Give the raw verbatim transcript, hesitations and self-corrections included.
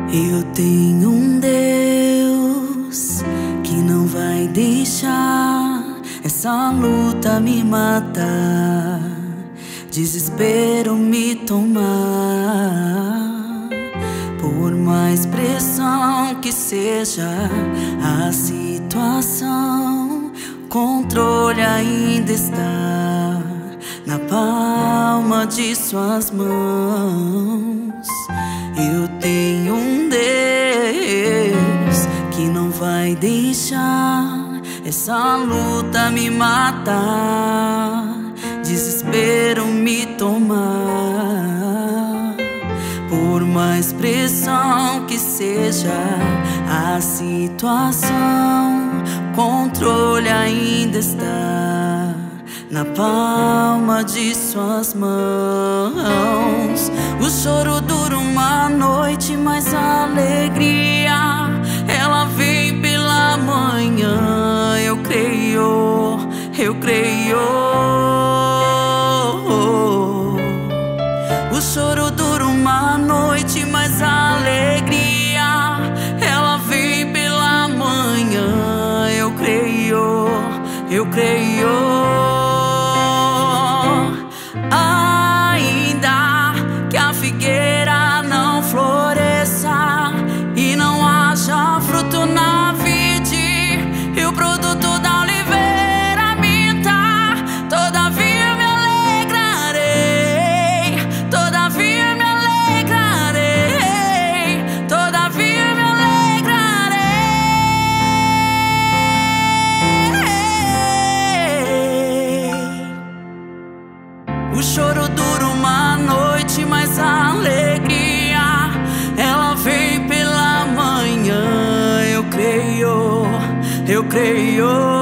Eu tenho um Deus que não vai deixar essa luta me matar, desespero me tomar. Por mais pressão que seja a situação, controle ainda está na palma de suas mãos. Eu tenho um Deus que não vai deixar essa luta me matar, desespero me tomar. Por mais pressão que seja a situação, controle ainda está na palma de suas mãos. O choro dura uma noite, mas a alegria ela vem pela manhã. Eu creio, eu creio. O choro dura uma noite, mas a alegria ela vem pela manhã. Eu creio, eu creio. Figueira não floresça e não haja fruto na vide, e o produto da oliveira minta, todavia me alegrarei, todavia me alegrarei, todavia me alegrarei. O choro dura uma noite, mas a alegria ela vem pela manhã. Eu creio, eu creio.